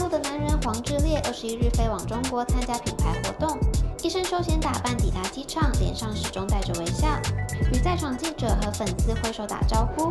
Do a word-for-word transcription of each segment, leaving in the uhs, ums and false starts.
陆的男人黄致列二十一日飞往中国参加品牌活动，一身休闲打扮抵达机场，脸上始终带着微笑，与在场记者和粉丝挥手打招呼。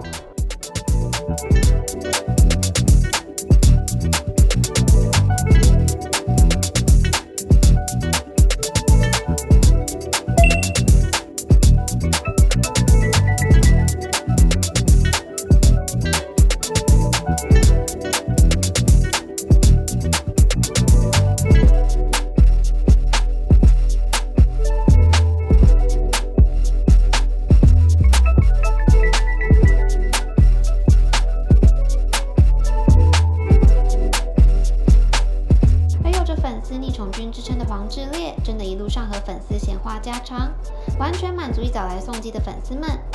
粉丝逆宠君之称的黄致列，真的一路上和粉丝闲话家常，完全满足一早来送机的粉丝们。